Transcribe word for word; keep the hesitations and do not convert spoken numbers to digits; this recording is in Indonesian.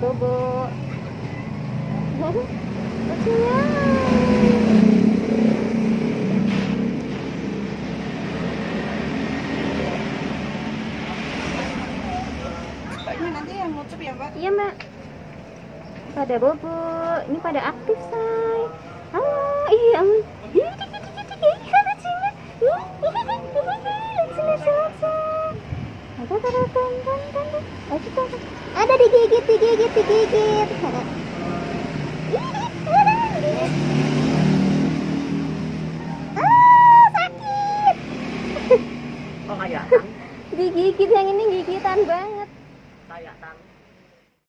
bobo. Lucunya. Mbaknya nanti yang ngucup ya Mbak? Iya Mbak. Pada bobo, ini pada aktif say. Halo, iya. Ada digigit, digigit, digigit. Ah, sakit. Oh kayak kan? Digigit yang ini gigitan banget.